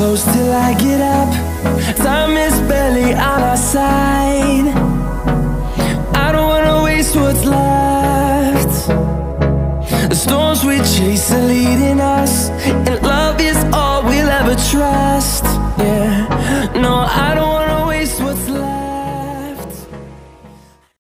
close till I get up. Time is barely on our side. I don't wanna waste what's left. The storms we chase are leading us